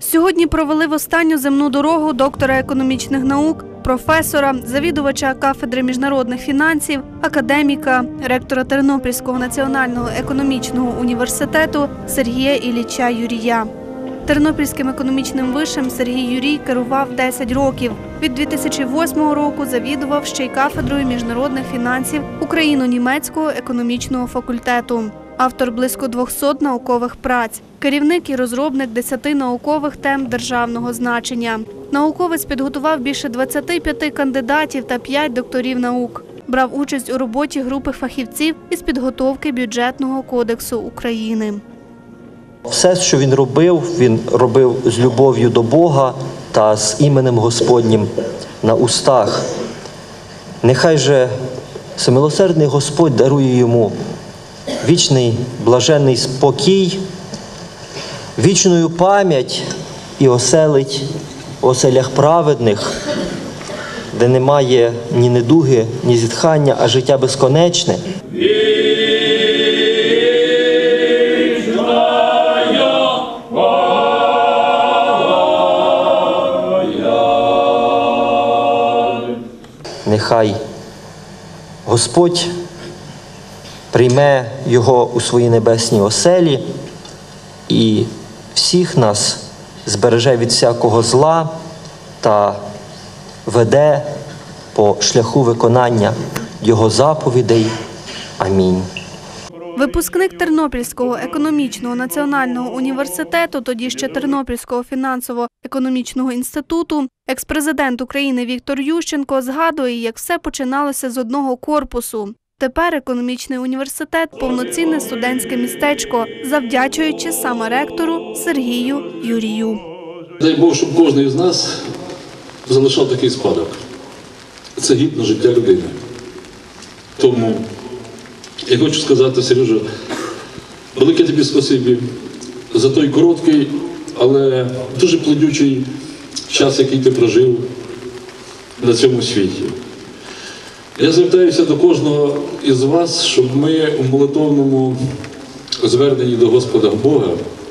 Сьогодні провели в останню земну дорогу доктора економічних наук, професора, завідувача кафедри міжнародних фінансів, академіка, ректора Тернопільського національного економічного університету Сергія Ілліча Юрія. Тернопільським економічним вишем Сергій Юрій керував 10 років. Від 2008 року завідував ще й кафедрою міжнародних фінансів Україно-німецького економічного факультету. Автор близько 200 наукових праць. Керівник і розробник 10 наукових тем державного значення. Науковець підготував більше 25 кандидатів та 5 докторів наук. Брав участь у роботі групи фахівців із підготовки Бюджетного кодексу України. Все, що він робив з любов'ю до Бога та з іменем Господнім на устах. Нехай же всемилосердний Господь дарує йому вічний блаженний спокій, вічну пам'ять і оселить в оселях праведних, де немає ні недуги, ні зітхання, а життя безконечне. Нехай Господь прийме його у свої небесні оселі і всіх нас збереже від всякого зла та веде по шляху виконання його заповідей. Амінь. Випускник Тернопільського економічного національного університету, тоді ще Тернопільського фінансово-економічного інституту, екс-президент України Віктор Ющенко згадує, як все починалося з одного корпусу. Тепер економічний університет – повноцінне студентське містечко, завдячуючи саме ректору Сергію Юрію. Дай Бог, щоб кожен із нас залишав такий спадок. Це гідне життя людини. Тому я хочу сказати, Сережа, велике тобі спасибі за той короткий, але дуже плодючий час, який ти прожив на цьому світі. Я звертаюся до кожного із вас, щоб ми у молитовному зверненні до Господа Бога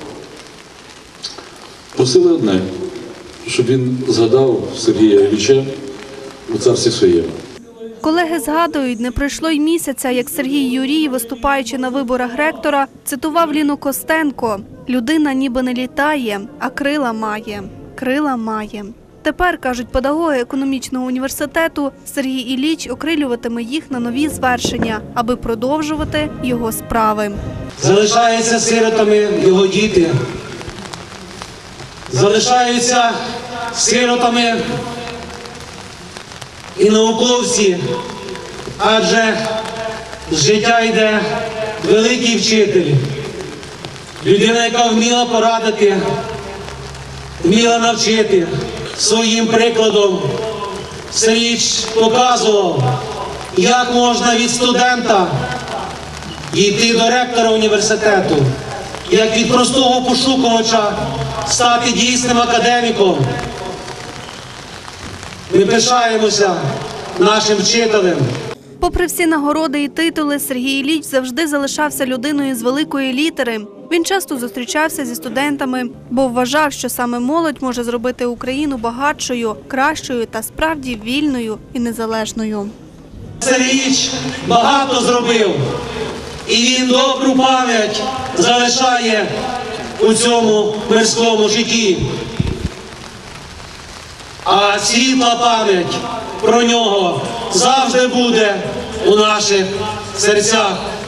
просили одне, щоб він згадав Сергія Ілліча у царстві своєму. Колеги згадують, не пройшло й місяця, як Сергій Юрій, виступаючи на виборах ректора, цитував Ліну Костенко: «Людина ніби не літає, а крила має. Крила має». Тепер, кажуть педагоги економічного університету, Сергій Ілліч окрилюватиме їх на нові звершення, аби продовжувати його справи. Залишаються сиротами його діти, залишаються сиротами і науковці, адже з життя йде великий вчитель, людина, яка вміла порадити, вміла навчити. Своїм прикладом Сергій показував, як можна від студента йти до ректора університету, як від простого пошукувача стати дійсним академіком. Ми пишаємося нашим вчителем. Попри всі нагороди і титули, Сергій Ілліч завжди залишався людиною з великої літери. Він часто зустрічався зі студентами, бо вважав, що саме молодь може зробити Україну багатшою, кращою та справді вільною і незалежною. Сергій багато зробив, і він добру пам'ять залишає у цьому мирському житті. А світла пам'ять про нього завжди буде у наших серцях.